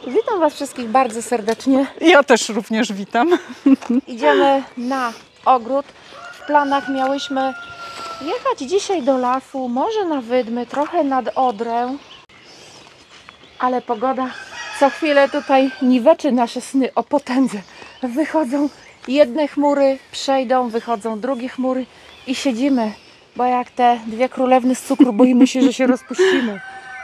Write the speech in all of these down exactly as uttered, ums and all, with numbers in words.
Witam Was wszystkich bardzo serdecznie. Ja też również witam. Idziemy na ogród. W planach miałyśmy jechać dzisiaj do lasu, może na Wydmy, trochę nad Odrę. Ale pogoda co chwilę tutaj niweczy nasze sny o potędze. Wychodzą jedne chmury, przejdą, wychodzą drugie chmury i siedzimy, bo jak te dwie królewny z cukru boimy się, że się rozpuścimy.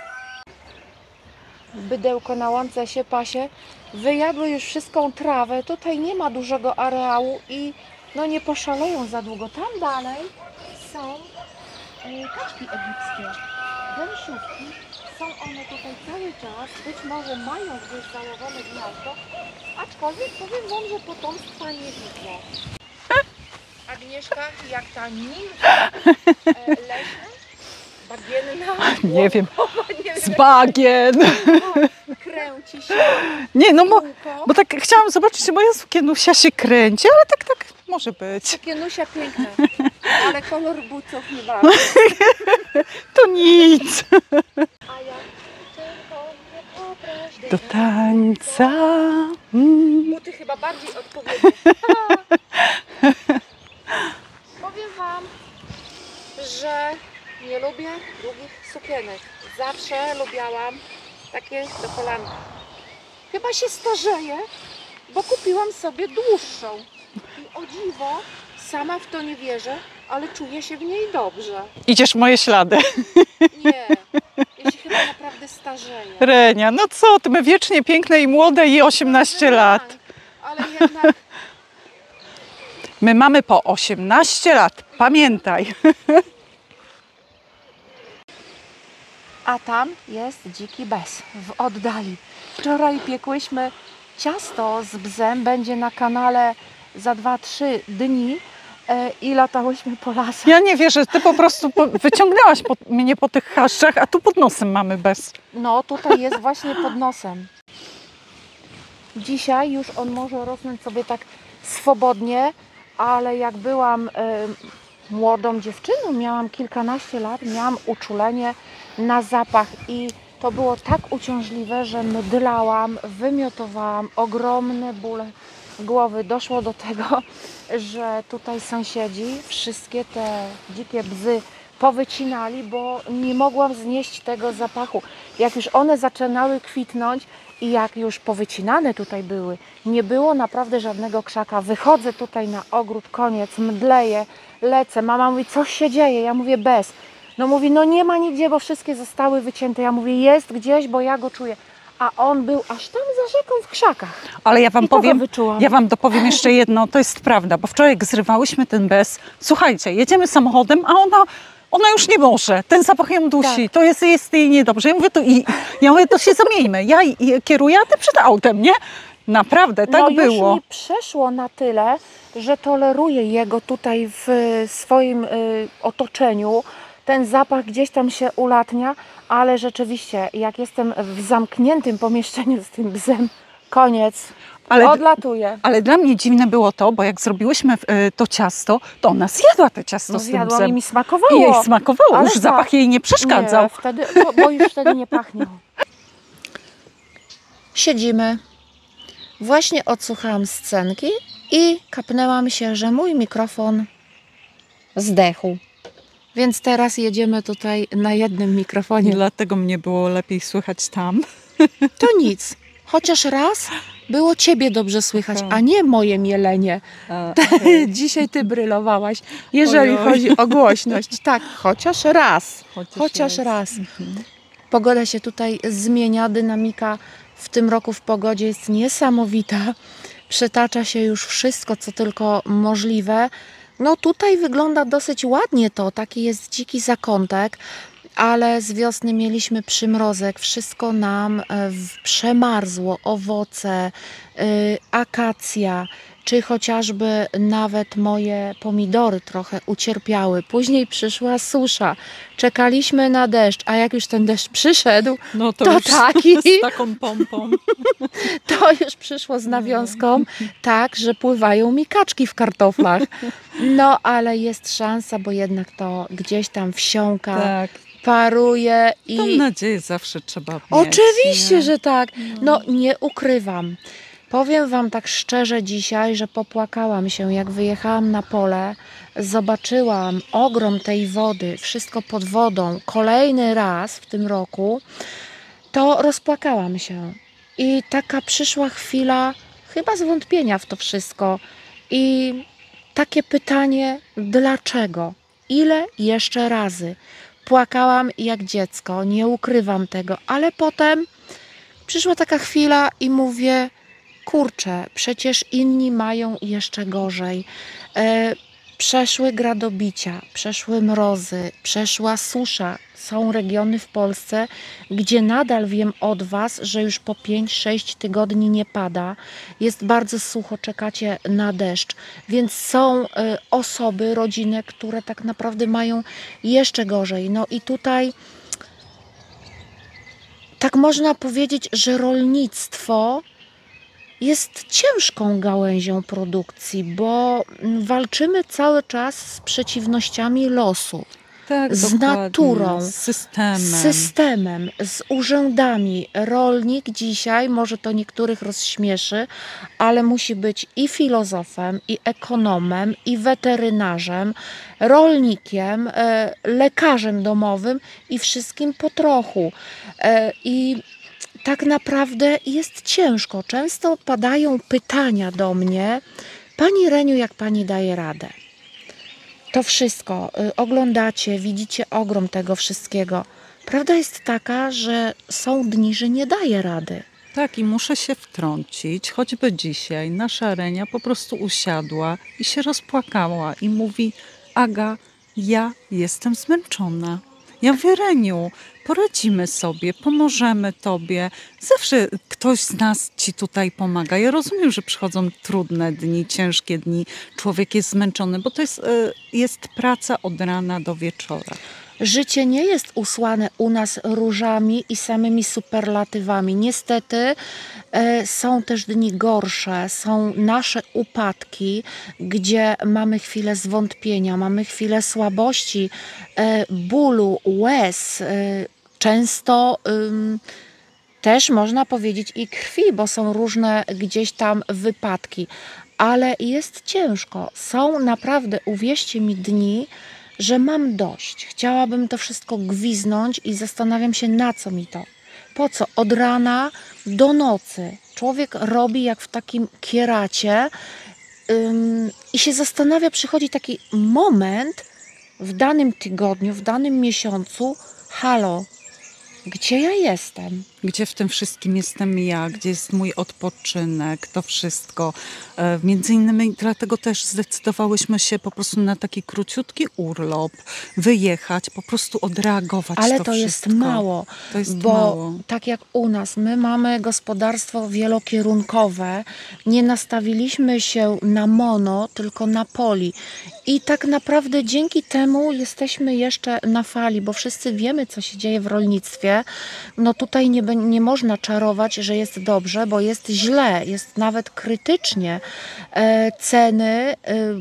Bydełko na łące się pasie wyjadły już wszystką trawę. Tutaj nie ma dużego areału i no nie poszaleją za długo. Tam dalej są e, kaczki egipskie, gęsiówki. Są one tutaj cały czas. Być może mają gdzieś założone gniazdo, aczkolwiek powiem Wam, że potomstwa nie widzę. Agnieszka, jak ta nimfa e, leśna, bagienna, Nie wiem, nie wiem z bagien. kręci się. Nie, no bo, bo tak chciałam zobaczyć, czy moja sukienusia się kręci, ale tak, tak może być. Sukienusia piękna, ale kolor butów nie bardzo. To nic. A ja tylko mnie poproś Do tańca. Mm. Buty chyba bardziej odpowiednie. Powiem Wam, że nie lubię długich sukienek. Zawsze lubiałam takie do kolanka. Chyba się starzeję, bo kupiłam sobie dłuższą. I o dziwo, sama w to nie wierzę, ale czuję się w niej dobrze. Idziesz w moje ślady. Nie, ja się chyba naprawdę starzeję. Renia, no co ty, my wiecznie piękne i młode i osiemnaście lat. Ale jednak My mamy po osiemnaście lat, pamiętaj. a tam jest dziki bez w oddali. Wczoraj piekłyśmy ciasto z bzem, będzie na kanale za dwa trzy dni e, i latałyśmy po lasach. Ja nie wierzę, ty po prostu po, wyciągnęłaś po, mnie po tych chaszczach, a tu pod nosem mamy bez. No tutaj jest właśnie pod nosem. Dzisiaj już on może rosnąć sobie tak swobodnie, ale jak byłam e, młodą dziewczyną, miałam kilkanaście lat, miałam uczulenie na zapach i to było tak uciążliwe, że mdlałam, wymiotowałam, ogromne bóle głowy. Doszło do tego, że tutaj sąsiedzi wszystkie te dzikie bzy powycinali, bo nie mogłam znieść tego zapachu. Jak już one zaczynały kwitnąć i jak już powycinane tutaj były, nie było naprawdę żadnego krzaka. Wychodzę tutaj na ogród, koniec, mdleję, lecę. Mama mówi, coś się dzieje? Ja mówię, bez. No mówi, no nie ma nigdzie, bo wszystkie zostały wycięte. Ja mówię, jest gdzieś, bo ja go czuję. A on był aż tam za rzeką w krzakach. Ale ja wam I to powiem, go wyczułam. ja wam dopowiem jeszcze jedno, to jest prawda, bo wczoraj jak zrywałyśmy ten bez, słuchajcie, jedziemy samochodem, a ona, ona już nie może, ten zapach ją dusi, Tak. to jest, jest jej niedobrze. Ja mówię, to, i, ja mówię, to się zamieńmy, ja i- i kieruję, a ty przed autem, nie? Naprawdę, tak no było. już mi przeszło na tyle, że toleruję jego tutaj w swoim y, otoczeniu. Ten zapach gdzieś tam się ulatnia, ale rzeczywiście, jak jestem w zamkniętym pomieszczeniu z tym bzem, koniec, Ale- odlatuję. Ale dla mnie dziwne było to, bo jak zrobiłyśmy y, to ciasto, to ona zjadła to ciasto No z tym zjadłam bzem. i mi smakowało. I jej smakowało, Ale już tak. zapach jej nie przeszkadzał. Nie, wtedy, bo, bo już wtedy nie pachniał. Siedzimy. Właśnie odsłuchałam scenki i kapnęłam się, że mój mikrofon zdechł. Więc teraz jedziemy tutaj na jednym mikrofonie. Dlatego mnie było lepiej słychać tam. To nic. Chociaż raz było Ciebie dobrze słychać, Tak. a nie moje mielenie. A, Dzisiaj Ty brylowałaś, jeżeli Ojoj. chodzi o głośność. Tak, chociaż raz. Chociaż Chociaż raz. raz. Pogoda się tutaj zmienia, dynamika w tym roku w pogodzie jest niesamowita. Przetacza się już wszystko, co tylko możliwe. No tutaj wygląda dosyć ładnie to, taki jest dziki zakątek, ale z wiosny mieliśmy przymrozek, wszystko nam e, w- przemarzło, owoce, y, akacja, czy chociażby nawet moje pomidory trochę ucierpiały. Później przyszła susza, czekaliśmy na deszcz, a jak już ten deszcz przyszedł, No to, To już taki. z taką pompą. to już przyszło z nawiązką, tak, że pływają mi kaczki w kartoflach. No, ale jest szansa, bo jednak to gdzieś tam wsiąka. Tak. paruje i... Tą nadzieję zawsze trzeba mieć. Oczywiście, nie? że tak. No nie ukrywam. Powiem Wam tak szczerze dzisiaj, że popłakałam się, jak wyjechałam na pole, zobaczyłam ogrom tej wody, wszystko pod wodą, kolejny raz w tym roku, to rozpłakałam się. I taka przyszła chwila chyba zwątpienia w to wszystko i takie pytanie, dlaczego? Ile jeszcze razy? Płakałam jak dziecko, nie ukrywam tego, ale potem przyszła taka chwila i mówię, kurczę, przecież inni mają jeszcze gorzej. E, przeszły gradobicia, przeszły mrozy, przeszła susza. Są regiony w Polsce, gdzie nadal wiem od Was, że już po pięć sześć tygodni nie pada. Jest bardzo sucho, czekacie na deszcz. Więc są y, osoby, rodziny, które tak naprawdę mają jeszcze gorzej. No i tutaj tak można powiedzieć, że rolnictwo jest ciężką gałęzią produkcji, bo walczymy cały czas z przeciwnościami losu. Tak, z dokładnie, naturą, z systemem. z systemem, z urzędami. Rolnik dzisiaj, może to niektórych rozśmieszy, ale musi być i filozofem, i ekonomem, i weterynarzem, rolnikiem, e, lekarzem domowym i wszystkim po trochu. E, I tak naprawdę jest ciężko. Często padają pytania do mnie, Pani Reniu, jak Pani daje radę? To wszystko y, oglądacie, widzicie ogrom tego wszystkiego. Prawda jest taka, że są dni, że nie daje rady. Tak, i muszę się wtrącić, choćby dzisiaj nasza Renia po prostu usiadła i się rozpłakała i mówi, Aga, ja jestem zmęczona. Ja mówię, Reniu, poradzimy sobie, pomożemy Tobie. Zawsze ktoś z nas Ci tutaj pomaga. Ja rozumiem, że przychodzą trudne dni, ciężkie dni. Człowiek jest zmęczony, bo to jest, jest praca od rana do wieczora. Życie nie jest usłane u nas różami i samymi superlatywami. Niestety e, są też dni gorsze, są nasze upadki, gdzie mamy chwilę zwątpienia, mamy chwilę słabości, e, bólu, łez, e, często ym, też można powiedzieć i krwi, bo są różne gdzieś tam wypadki, ale jest ciężko. Są naprawdę, uwierzcie mi, dni, że mam dość. Chciałabym to wszystko gwiznąć i zastanawiam się, na co mi to. Po co? Od rana do nocy. Człowiek robi jak w takim kieracie ym, i się zastanawia, przychodzi taki moment w danym tygodniu, w danym miesiącu, halo, gdzie ja jestem? Gdzie w tym wszystkim jestem ja, gdzie jest mój odpoczynek, to wszystko. E, między innymi dlatego też zdecydowałyśmy się po prostu na taki króciutki urlop, wyjechać, po prostu odreagować Ale to, to jest wszystko. mało, To jest bo mało. tak jak u nas, my mamy gospodarstwo wielokierunkowe, nie nastawiliśmy się na mono, tylko na poli. I tak naprawdę dzięki temu jesteśmy jeszcze na fali, bo wszyscy wiemy, co się dzieje w rolnictwie. No tutaj nie, nie można czarować, że jest dobrze, bo jest źle, jest nawet krytycznie. E, ceny e,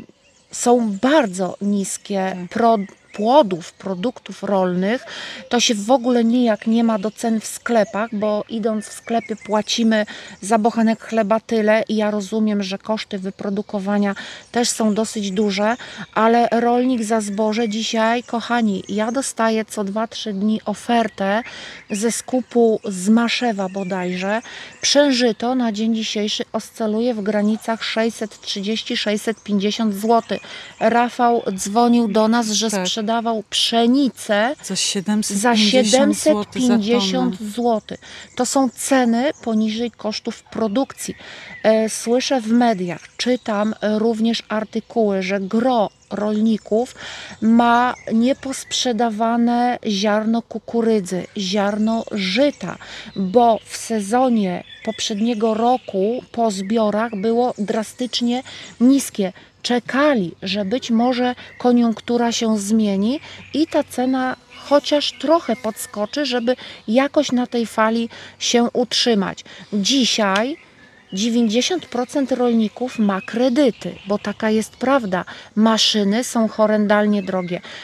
są bardzo niskie. Pro, płodów, produktów rolnych, to się w ogóle nijak nie ma do cen w sklepach, bo idąc w sklepie płacimy za bochenek chleba tyle i ja rozumiem, że koszty wyprodukowania też są dosyć duże, ale rolnik za zboże dzisiaj, kochani, ja dostaję co dwa trzy dni ofertę ze skupu z Maszewa bodajże. Przężyto na dzień dzisiejszy oscyluje w granicach sześćset trzydzieści sześćset pięćdziesiąt złotych. Rafał dzwonił do nas, że Tak. sprzedawał pszenicę Za siedemset za siedemset pięćdziesiąt złotych. złotych. To są ceny poniżej kosztów produkcji. E, Słyszę w mediach, czytam również artykuły, że gro rolników ma nieposprzedawane ziarno kukurydzy, ziarno żyta, bo w sezonie poprzedniego roku po zbiorach było drastycznie niskie. Czekali, że być może koniunktura się zmieni i ta cena chociaż trochę podskoczy, żeby jakoś na tej fali się utrzymać. Dzisiaj dziewięćdziesiąt procent rolników ma kredyty, bo taka jest prawda. Maszyny są horrendalnie drogie.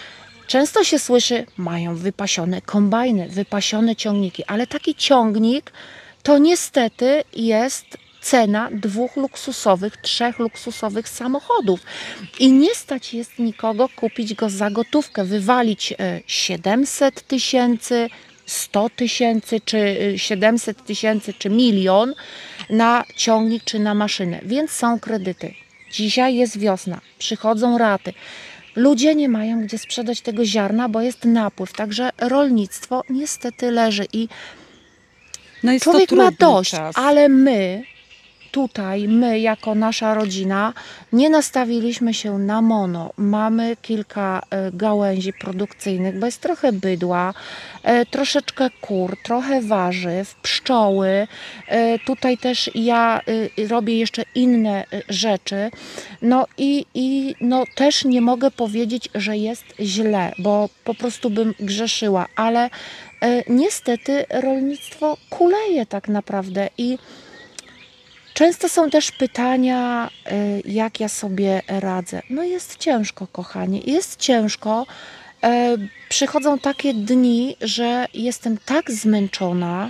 Często się słyszy, mają wypasione kombajny, wypasione ciągniki, ale taki ciągnik to niestety jest cena dwóch luksusowych, trzech luksusowych samochodów. I nie stać jest nikogo kupić go za gotówkę, wywalić e, siedemset tysięcy, sto tysięcy, czy e, siedemset tysięcy, czy milion na ciągnik, czy na maszynę. Więc są kredyty. Dzisiaj jest wiosna, przychodzą raty. Ludzie nie mają gdzie sprzedać tego ziarna, bo jest napływ. Także rolnictwo niestety leży i No jest człowiek to ma trudny dość, czas. ale my tutaj, my jako nasza rodzina nie nastawiliśmy się na mono. Mamy kilka e, gałęzi produkcyjnych, bo jest trochę bydła, e, troszeczkę kur, trochę warzyw, pszczoły. E, tutaj też ja e, robię jeszcze inne e, rzeczy. No i, i no też nie mogę powiedzieć, że jest źle, bo po prostu bym grzeszyła, ale e, niestety rolnictwo kuleje tak naprawdę i często są też pytania, y, jak ja sobie radzę. No jest ciężko, kochani, jest ciężko. E, Przychodzą takie dni, że jestem tak zmęczona,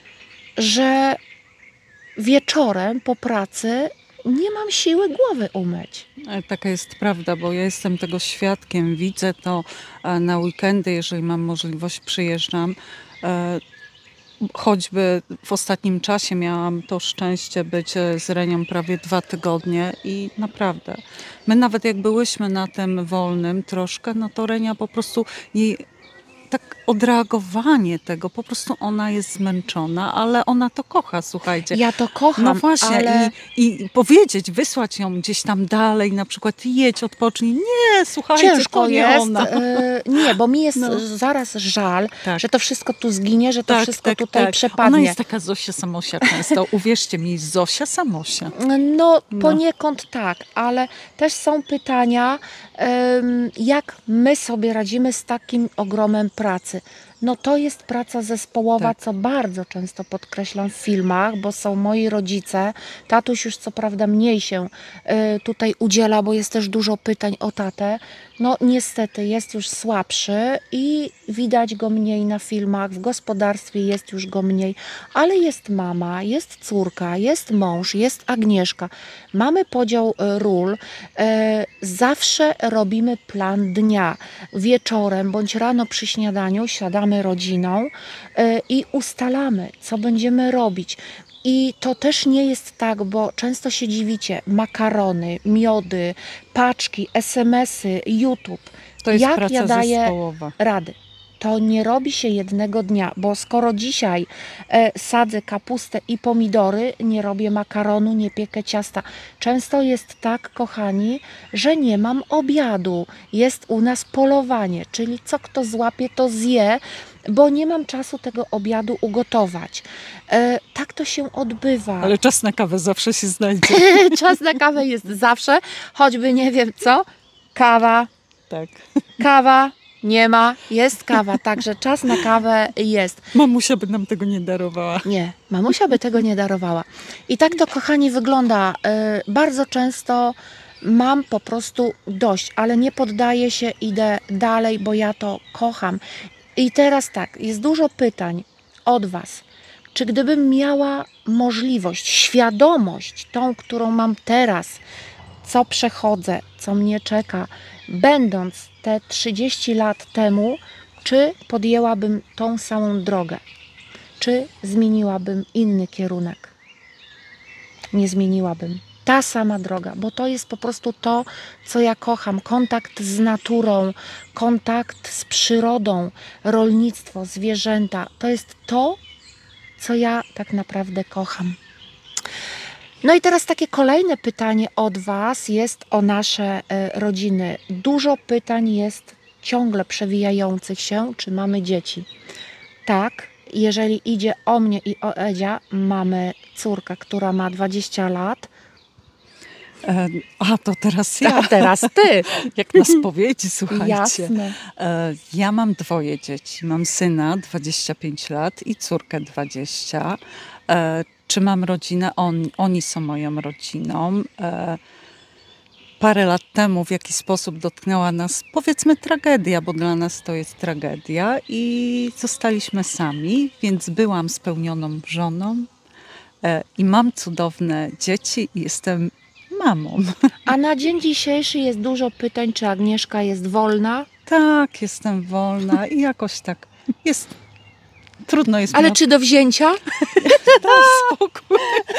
że wieczorem po pracy nie mam siły głowy umyć. E, Taka jest prawda, bo ja jestem tego świadkiem. Widzę to e, na weekendy, jeżeli mam możliwość, przyjeżdżam. E, Choćby w ostatnim czasie miałam to szczęście być e, z Renią prawie dwa tygodnie i naprawdę, my nawet jak byłyśmy na tym wolnym troszkę, no to Renia po prostu jej tak odreagowanie tego, po prostu ona jest zmęczona, ale ona to kocha, słuchajcie. Ja to kocham, No właśnie, ale i, i powiedzieć, wysłać ją gdzieś tam dalej, na przykład jedź, odpocznij. Nie, słuchajcie, ciężko to nie jest. ona. e, Nie, bo mi jest No. zaraz żal, Tak. że to wszystko tu zginie, że to Tak, wszystko tak, tutaj tak. przepadnie. Ona jest taka Zosia Samosia często. Uwierzcie mi, Zosia Samosia. No No. poniekąd tak, ale też są pytania, em, jak my sobie radzimy z takim ogromem pracy. No to jest praca zespołowa, Tak. co bardzo często podkreślam w filmach, bo są moi rodzice. Tatuś już co prawda mniej się e, tutaj udziela, bo jest też dużo pytań o tatę. No niestety jest już słabszy i widać go mniej na filmach, w gospodarstwie jest już go mniej, ale jest mama, jest córka, jest mąż, jest Agnieszka. Mamy podział e, ról, e, zawsze robimy plan dnia. Wieczorem bądź rano przy śniadaniu siadamy rodziną e, i ustalamy, co będziemy robić. I to też nie jest tak, bo często się dziwicie, makarony, miody, paczki, es em esy, YouTube. To jest Jak praca ja daję zespołowa. rady? To nie robi się jednego dnia, bo skoro dzisiaj e, sadzę kapustę i pomidory, nie robię makaronu, nie piekę ciasta. Często jest tak, kochani, że nie mam obiadu. Jest u nas polowanie, czyli co kto złapie, to zje, bo nie mam czasu tego obiadu ugotować. E, tak to się odbywa. Ale czas na kawę zawsze się znajdzie. Czas na kawę jest zawsze, choćby nie wiem co, kawa, Tak. kawa, nie ma, jest kawa, także czas na kawę jest. Mamusia by nam tego nie darowała. Nie, mamusia by tego nie darowała. I tak to, kochani, wygląda. E, Bardzo często mam po prostu dość, ale nie poddaję się, idę dalej, bo ja to kocham. I teraz tak, jest dużo pytań od Was. Czy gdybym miała możliwość, świadomość, tą, którą mam teraz, co przechodzę, co mnie czeka, będąc te trzydzieści lat temu, czy podjęłabym tą samą drogę? Czy zmieniłabym inny kierunek? Nie zmieniłabym. Ta sama droga, bo to jest po prostu to, co ja kocham. Kontakt z naturą, kontakt z przyrodą, rolnictwo, zwierzęta. To jest to, co ja tak naprawdę kocham. No i teraz takie kolejne pytanie od Was jest o nasze e, rodziny. Dużo pytań jest ciągle przewijających się, czy mamy dzieci. Tak, jeżeli idzie o mnie i o Edzia, mamy córkę, która ma dwadzieścia lat, E, a to teraz ja. a teraz Ty. Jak na spowiedzi, słuchajcie. Jasne. E, Ja mam dwoje dzieci. Mam syna dwadzieścia pięć lat i córkę dwadzieścia. E, Czy mam rodzinę? On, oni są moją rodziną. E, parę lat temu w jakiś sposób dotknęła nas, powiedzmy, tragedia, bo dla nas to jest tragedia i zostaliśmy sami, więc byłam spełnioną żoną e, i mam cudowne dzieci i jestem mamą. A na dzień dzisiejszy jest dużo pytań, czy Agnieszka jest wolna. Tak, jestem wolna i jakoś tak jest, trudno jest Ale mi czy do wzięcia? dać spokój.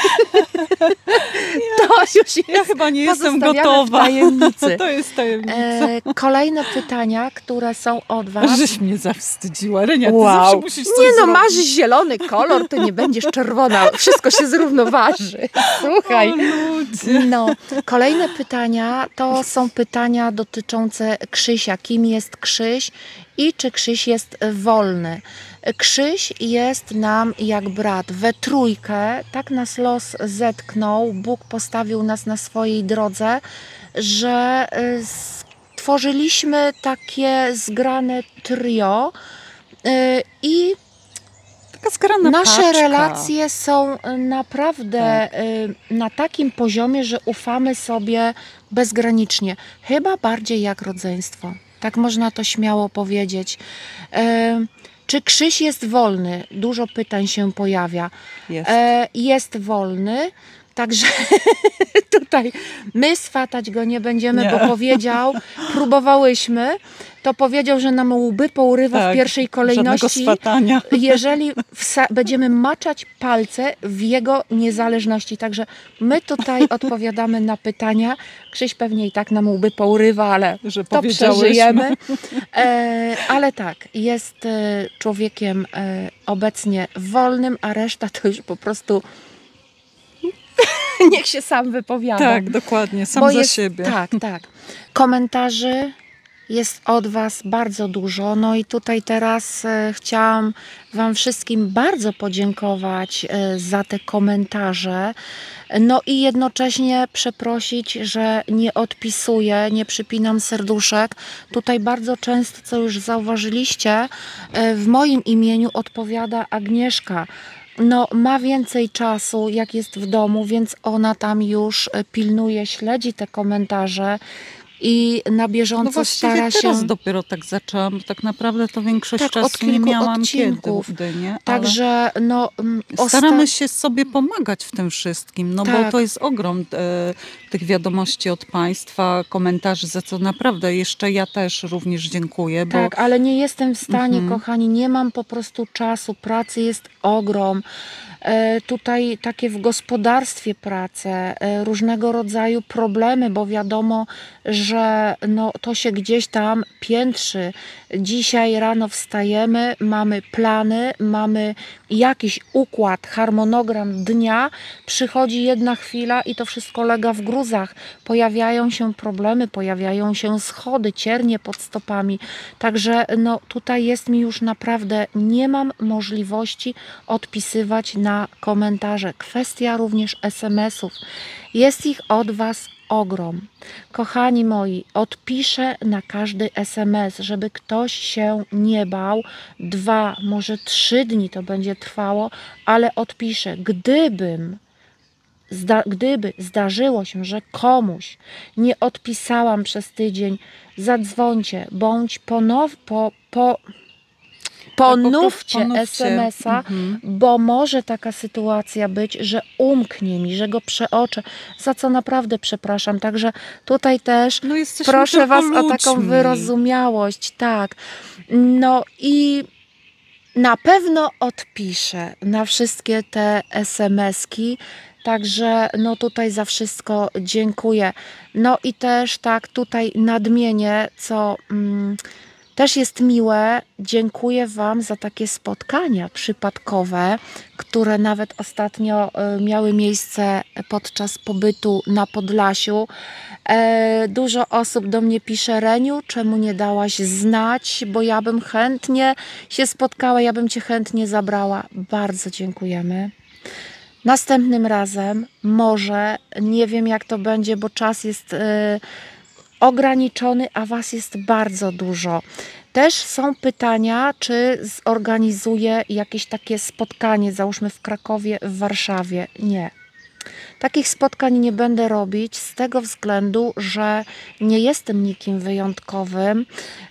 To już jest Ja chyba nie jestem pozostawiamy w gotowa. tajemnicy. To jest tajemnica. E, kolejne pytania, które są od Was. Żeś mnie zawstydziła. Renia, ty Wow. zawsze musisz coś Nie no, zrobić. masz zielony kolor, to nie będziesz czerwona. Wszystko się zrównoważy. Słuchaj. O, ludzie. No, kolejne pytania to są pytania dotyczące Krzysia. Kim jest Krzyś i czy Krzyś jest wolny? Krzyś jest nam jak brat. We trójkę tak nas los zetknął, Bóg postawił nas na swojej drodze, że y, stworzyliśmy takie zgrane trio y, i Taka skrana nasze paczka. relacje są naprawdę y, na takim poziomie, że ufamy sobie bezgranicznie. Chyba bardziej jak rodzeństwo. Tak można to śmiało powiedzieć. Y, czy Krzyś jest wolny? Dużo pytań się pojawia. Jest. E, jest wolny, także tutaj my swatać go nie będziemy, Nie. bo powiedział, próbowałyśmy, to powiedział, że nam łby pourywa Tak, w pierwszej Żadnego kolejności, swatania. jeżeli wsa- będziemy maczać palce w jego niezależności. Także my tutaj odpowiadamy na pytania. Krzyś pewnie i tak nam łby pourywa, ale Że to powiedziałyśmy. przeżyjemy. E, ale tak, jest e, człowiekiem e, obecnie wolnym, a reszta to już po prostu niech się sam wypowiada. Tak, dokładnie, sam Bo za jest, siebie. Tak, tak. Komentarzy jest od Was bardzo dużo. No i tutaj teraz e, chciałam Wam wszystkim bardzo podziękować e, za te komentarze. No i jednocześnie przeprosić, że nie odpisuję, nie przypinam serduszek. Tutaj bardzo często, co już zauważyliście, e, w moim imieniu odpowiada Agnieszka. No, ma więcej czasu, jak jest w domu, więc ona tam już e, pilnuje, śledzi te komentarze i na bieżąco No właściwie stara się. teraz dopiero tak zaczęłam, bo tak naprawdę to większość Tak, od czasu nie kilku miałam odcinków. kiedy, nie? Ale Także no, mm, staramy osta- się sobie pomagać w tym wszystkim, no bo Tak. to jest ogrom e, tych wiadomości od Państwa, komentarzy, za co naprawdę jeszcze ja też również dziękuję, bo Tak, ale nie jestem w stanie, Mhm. kochani, nie mam po prostu czasu, pracy jest ogrom. E, tutaj takie w gospodarstwie prace, e, różnego rodzaju problemy, bo wiadomo, że no, to się gdzieś tam piętrzy. Dzisiaj rano wstajemy, mamy plany, mamy jakiś układ, harmonogram dnia, przychodzi jedna chwila i to wszystko lega w gruzach. Pojawiają się problemy, pojawiają się schody, ciernie pod stopami. Także no, tutaj jest mi już naprawdę, nie mam możliwości odpisywać na komentarze. Kwestia również es em esów. Jest ich od Was ogrom. Kochani moi, odpiszę na każdy es em es, żeby ktoś się nie bał. Dwa, może trzy dni to będzie trwało, ale odpiszę. Gdybym Zda- gdyby zdarzyło się, że komuś nie odpisałam przez tydzień, zadzwońcie, bądź ponow, po, po, ponówcie ponówcie. es emesa, Mhm. bo może taka sytuacja być, że umknie mi, że go przeoczę, za co naprawdę przepraszam. Także tutaj też no jesteśmy proszę tylko Was o taką ludźmi. wyrozumiałość. Tak. No i na pewno odpiszę na wszystkie te es em eski. Także no tutaj za wszystko dziękuję. No i też tak tutaj nadmienię, co mm, też jest miłe. Dziękuję Wam za takie spotkania przypadkowe, które nawet ostatnio y, miały miejsce podczas pobytu na Podlasiu. E, dużo osób do mnie pisze: Reniu, czemu nie dałaś znać, bo ja bym chętnie się spotkała, ja bym Cię chętnie zabrała. Bardzo dziękujemy. Następnym razem może, nie wiem jak to będzie, bo czas jest y, ograniczony, a Was jest bardzo dużo. Też są pytania, czy zorganizuję jakieś takie spotkanie, załóżmy w Krakowie, w Warszawie. Nie. takich spotkań nie będę robić z tego względu, że nie jestem nikim wyjątkowym.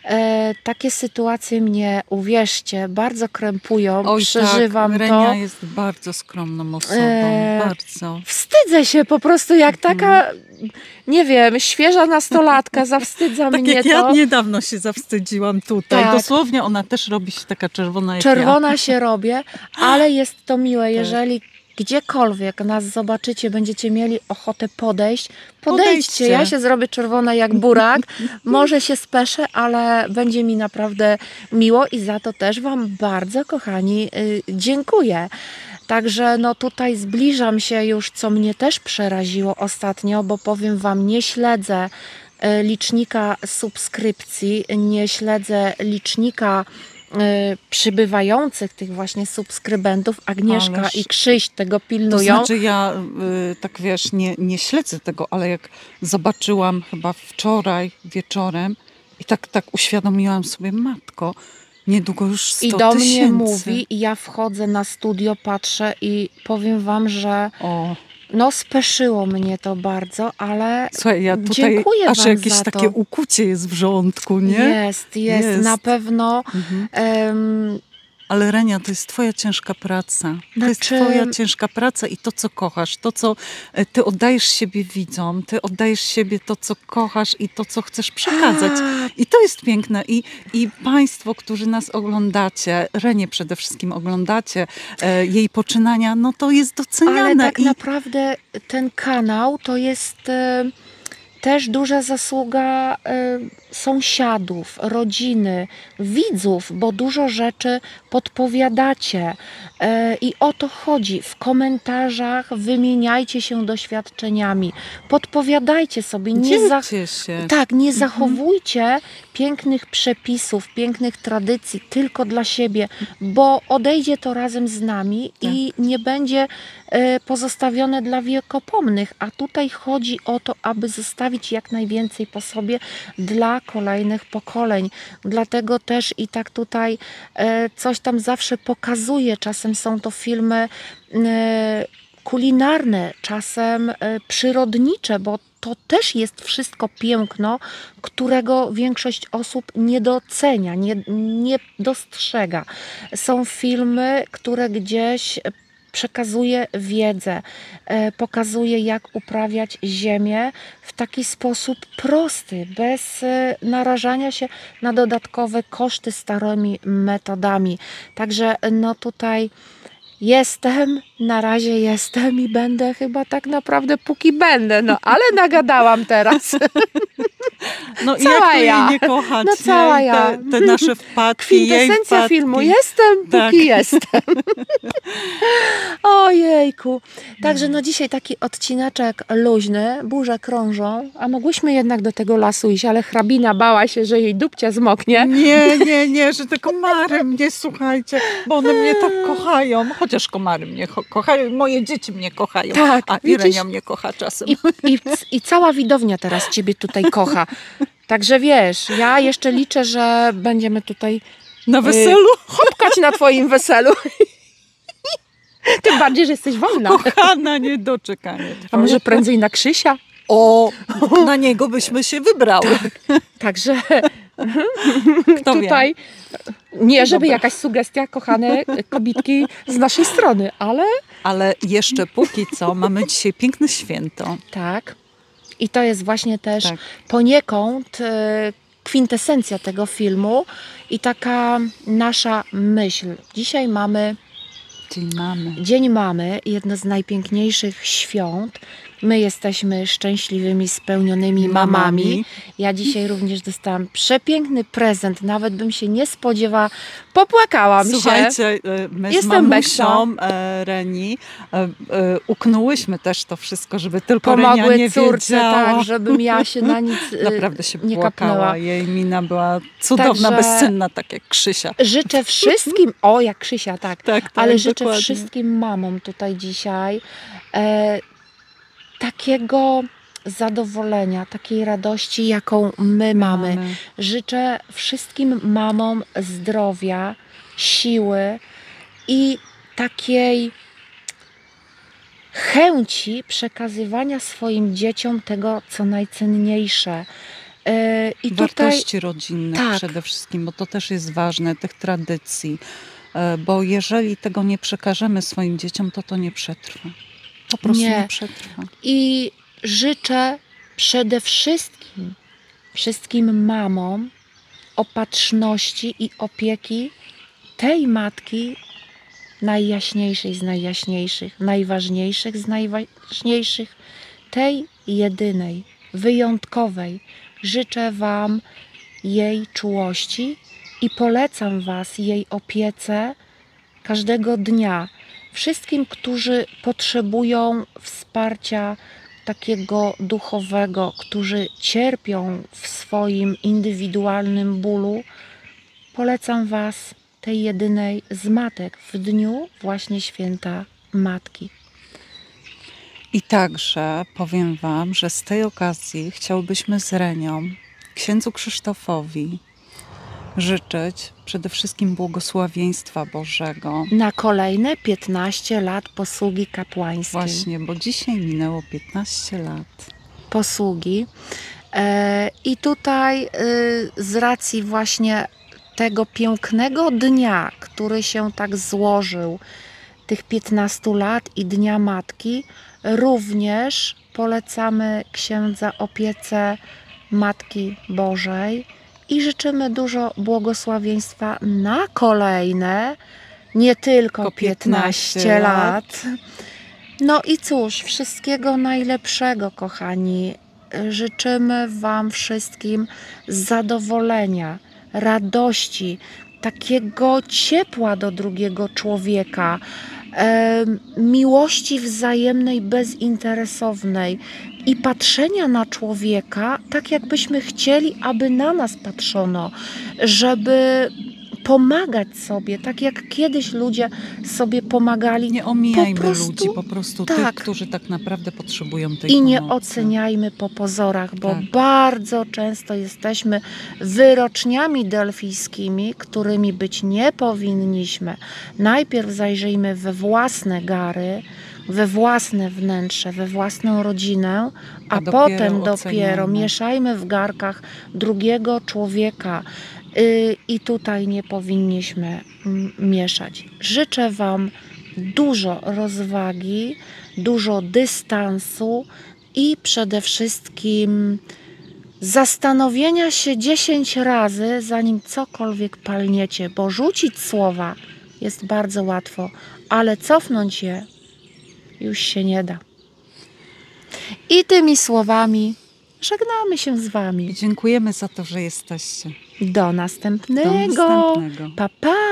E, takie sytuacje mnie, uwierzcie, bardzo krępują. Oj, Przeżywam tak, to. Renia jest bardzo skromną osobą, E, bardzo. Wstydzę się po prostu jak taka, nie wiem, świeża nastolatka, zawstydza Tak mnie jak to. ja niedawno się zawstydziłam tutaj. Tak. Dosłownie ona też robi się taka czerwona jak Czerwona się robię, ale jest to miłe, Tak. jeżeli gdziekolwiek nas zobaczycie, będziecie mieli ochotę podejść, podejdźcie. Podejdźcie. Ja się zrobię czerwona jak burak, może się speszę, ale będzie mi naprawdę miło i za to też Wam bardzo, kochani, y, dziękuję. Także no tutaj zbliżam się już, co mnie też przeraziło ostatnio, bo powiem Wam, nie śledzę y, licznika subskrypcji, nie śledzę licznika y, przybywających tych właśnie subskrybentów. Agnieszka Ależ- i Krzyś tego To pilnują. znaczy ja y, tak wiesz, nie, nie śledzę tego, ale jak zobaczyłam chyba wczoraj wieczorem i tak, tak uświadomiłam sobie, matko, niedługo już sto I do mnie tysięcy. mówi i ja wchodzę na studio, patrzę i powiem Wam, że O, no speszyło mnie to bardzo, ale słuchaj, ja tutaj dziękuję aż Wam jakieś za takie to. ukucie jest w żołądku, nie? Jest, jest, Jest. na pewno. Mhm. em, Ale Renia, to jest twoja ciężka praca. To jest Znaczy- twoja ciężka praca i to, co kochasz, to, co e, ty oddajesz siebie widzom, ty oddajesz siebie to, co kochasz i to, co chcesz przekazać. I to jest piękne. I, i państwo, którzy nas oglądacie, Renię przede wszystkim oglądacie, e, jej poczynania, no to jest doceniane. Ale tak I naprawdę ten kanał to jest e, też duża zasługa e, sąsiadów, rodziny, widzów, bo dużo rzeczy podpowiadacie. E, I o to chodzi. W komentarzach wymieniajcie się doświadczeniami. Podpowiadajcie sobie. Nie za... dzielcie się. Tak, nie zachowujcie pięknych przepisów, pięknych tradycji tylko dla siebie, bo odejdzie to razem z nami i nie będzie e, pozostawione dla wiekopomnych. A tutaj chodzi o to, aby zostawić jak najwięcej po sobie dla kolejnych pokoleń. Dlatego też i tak tutaj e, coś tam zawsze pokazuję. Czasem są to filmy e, kulinarne, czasem e, przyrodnicze, bo to też jest wszystko piękno, którego większość osób nie docenia, nie, nie dostrzega. Są filmy, które gdzieś przekazuje wiedzę, e, pokazuje jak uprawiać ziemię w taki sposób prosty, bez e, narażania się na dodatkowe koszty starymi metodami. Także no tutaj jestem, na razie jestem i będę chyba tak naprawdę póki będę, no ale nagadałam teraz. No i Cała jak tu ja. jej nie kochać, No cała nie? I ja. Te, te nasze wpadki, jej Kwintesencja wpadki. filmu. Jestem, póki Tak. jestem. Ojejku. Także no dzisiaj taki odcineczek luźny, burze krążą, a mogłyśmy jednak do tego lasu iść, ale hrabina bała się, że jej dupcia zmoknie. Nie, nie, nie, że te komary mnie, słuchajcie, bo one mnie tak kochają. Chociaż komary mnie cho- kochają, moje dzieci mnie kochają. Tak, a widzisz? Irenia mnie kocha czasem. I, i, I cała widownia teraz ciebie tutaj kocha. Także wiesz, ja jeszcze liczę, że będziemy tutaj Na weselu hopkać na twoim weselu. Tym bardziej, że jesteś wolna. kochana, niedoczekanie. A może prędzej na Krzysia? O, na niego byśmy się wybrały. Także Kto tutaj nie, żeby Dobra. jakaś sugestia, kochane kobitki z naszej strony, ale Ale jeszcze póki co mamy dzisiaj piękne święto. tak. I to jest właśnie też Tak. poniekąd e, kwintesencja tego filmu i taka nasza myśl. Dzisiaj mamy Dzień mamy. Dzień Mamy, jedno z najpiękniejszych świąt. My jesteśmy szczęśliwymi, spełnionymi mamami. Mamami. Ja dzisiaj również dostałam przepiękny prezent. Nawet bym się nie spodziewała. Popłakałam się. Słuchajcie, e, my Jestem z mamusią e, Reni e, e, uknęłyśmy też to wszystko, żeby tylko Renia Pomogły nie córce, wiedziała. tak, żebym ja się na nic y, Naprawdę się nie płakała. kapnęła. Jej mina była cudowna, Także- bezcenna, tak jak Krzysia. Życzę wszystkim, o jak Krzysia, tak, Tak, tak, ale życzę dokładnie. wszystkim mamom tutaj dzisiaj e, takiego zadowolenia, takiej radości, jaką my mamy. Mamy. Życzę wszystkim mamom zdrowia, siły i takiej chęci przekazywania swoim dzieciom tego, co najcenniejsze. E, I tutaj Wartości rodzinnych tak. przede wszystkim, bo to też jest ważne, tych tradycji. E, Bo jeżeli tego nie przekażemy swoim dzieciom, to to nie przetrwa. Po prostu nie, Nie. przetrwa. I życzę przede wszystkim wszystkim mamom opatrzności i opieki tej matki najjaśniejszej z najjaśniejszych, najważniejszych z najważniejszych, tej jedynej, wyjątkowej. Życzę Wam jej czułości i polecam Was jej opiece każdego dnia. Wszystkim, którzy potrzebują wsparcia takiego duchowego, którzy cierpią w swoim indywidualnym bólu, polecam Was tej jedynej z matek w dniu właśnie święta Matki. I także powiem Wam, że z tej okazji chciałbyśmy z Renią, księdzu Krzysztofowi, życzyć przede wszystkim błogosławieństwa Bożego. Na kolejne piętnaście lat posługi kapłańskiej. Właśnie, bo dzisiaj minęło piętnaście lat. Posługi. E, I tutaj y, z racji właśnie tego pięknego dnia, który się tak złożył, tych piętnastu lat i Dnia Matki, również polecamy księdza opiece Matki Bożej i życzymy dużo błogosławieństwa na kolejne, nie tylko Tylko piętnaście, piętnaście lat. No i cóż, wszystkiego najlepszego, kochani. Życzymy Wam wszystkim zadowolenia, radości, takiego ciepła do drugiego człowieka, e, miłości wzajemnej, bezinteresownej i patrzenia na człowieka tak, jakbyśmy chcieli, aby na nas patrzono, żeby pomagać sobie, tak jak kiedyś ludzie sobie pomagali. Nie omijajmy po prostu, ludzi, po prostu tak. tych, którzy tak naprawdę potrzebują tej I nie pomocy. oceniajmy po pozorach, bo Tak. bardzo często jesteśmy wyroczniami delfijskimi, którymi być nie powinniśmy. Najpierw zajrzyjmy we własne gary, we własne wnętrze, we własną rodzinę, a, A dopiero potem dopiero oceniajmy. mieszajmy w garkach drugiego człowieka. Y, I tutaj nie powinniśmy mm, mieszać. Życzę Wam dużo rozwagi, dużo dystansu i przede wszystkim zastanowienia się dziesięć razy, zanim cokolwiek palniecie, bo rzucić słowa jest bardzo łatwo, ale cofnąć je już się nie da. I tymi słowami żegnamy się z Wami. I dziękujemy za to, że jesteście. Do następnego. Do następnego. Pa, pa.